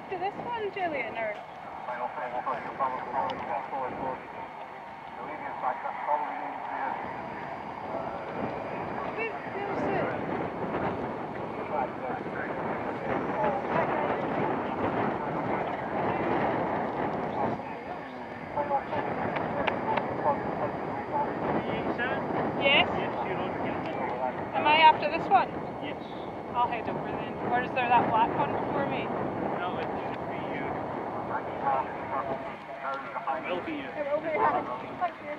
after this one, Gillian, or? Yes? Yes, you're on here. Am I after this one? Yes. I'll head over then. Or is there that black one before me? No, it should be you. It will be you. It will be. Thank you.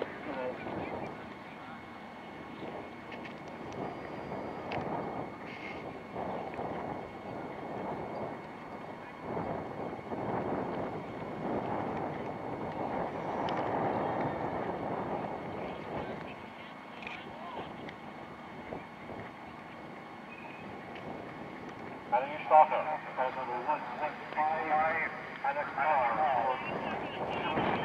And you start up, because of the 165 and a car.